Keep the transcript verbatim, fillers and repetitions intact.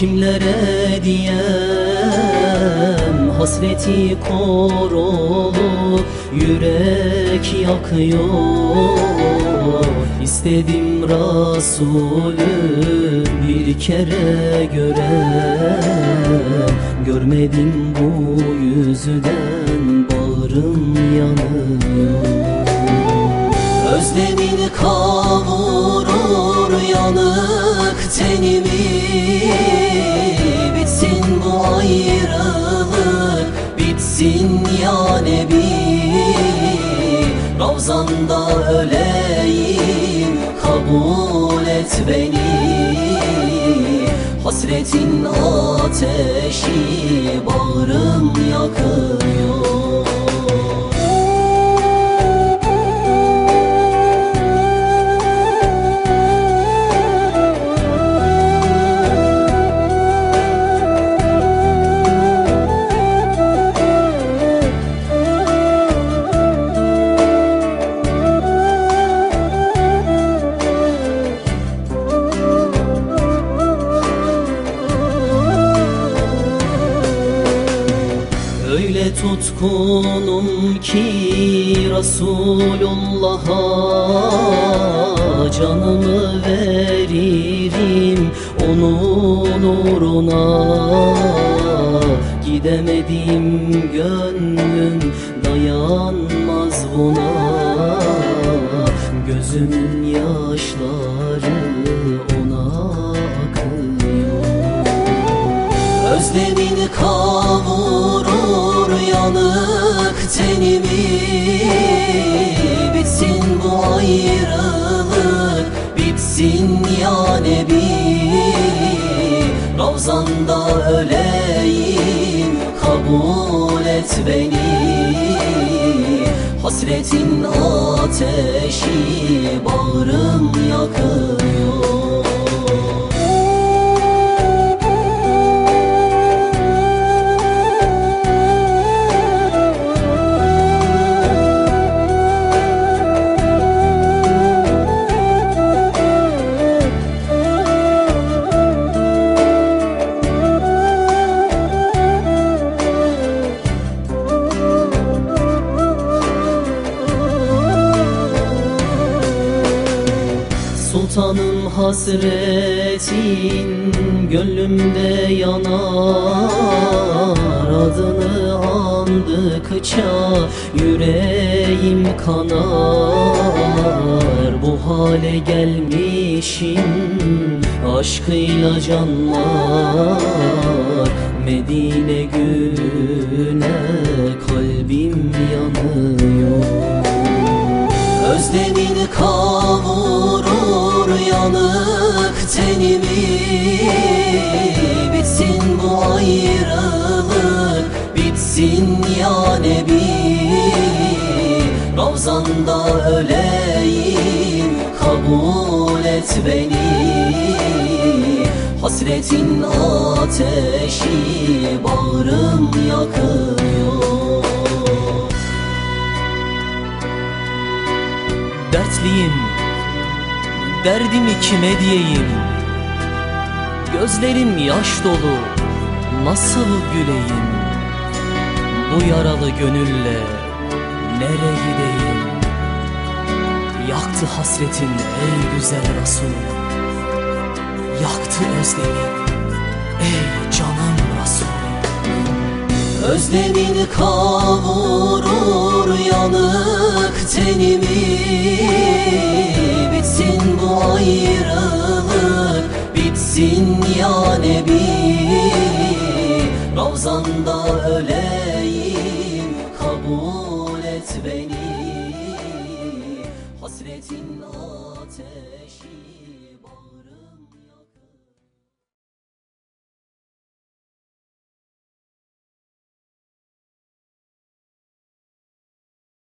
Kimlere diyem hasreti korolu yürek yakıyor. İstedim Resulü bir kere görem, görmedim bu yüzden bağrım yanıyor. Özlemin kavurur yanık tenimi, bitsin bu ayrılık, bitsin ya Nebi. Ravzanda öleyim, kabul et beni. Hasretin ateşi bağrım yakıyor. Öyle tutkunum ki Resulullah'a, canımı veririm onun uğruna. Gidemedim gönlüm dayanmaz buna, gözümün yaşları ona akıyor. Özlemin kavurur yanık tenimi, bitsin bu ayrılık, bitsin ya Nebi. Ravzanda öleyim, kabul et beni. Hasretin ateşi bağrım yakıyor. Sultanım hasretin gönlümde yanar, adını andıkça yüreğim kanar. Bu hale gelmişim aşkıyla canlar, Medine güne kalbim yanıyor. Özlemin kavurur yanık tenimi, bitsin bu ayrılık, bitsin ya Nebi. Ravzanda öleyim, kabul et beni. Hasretin ateşi bağrım yakıyor. Dertliyim, derdimi kime diyeyim? Gözlerim yaş dolu, nasıl güleyim? Bu yaralı gönülle nereye gideyim? Yaktı hasretin ey güzel Resul, yaktı özlemin ey canım Resul. Özlemin kavurur yanık tenimi, bitsin bu ayrılık, bitsin ya Nebi. Ravzanda öleyim, kabul et beni. Hasretin ateşi